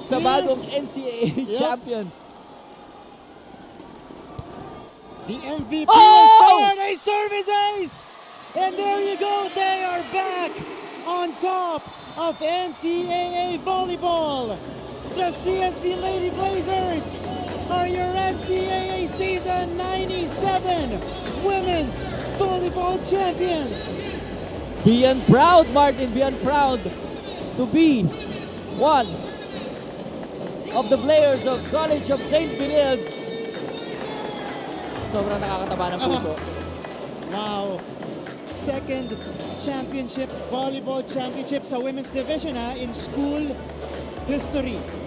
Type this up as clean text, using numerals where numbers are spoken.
sa bagong NCAA champion. The MVP is there, they serve his ace! And there you go, they are back on top of NCAA Volleyball. The CSB Lady Blazers are your NCAA Season 97 Women's Volleyball Champions. Beyond proud, Martin, beyond proud to be one of the players of College of St. Benilde. Sobrang nakakataba ng puso. Wow. Second championship, volleyball championship sa women's division in school history.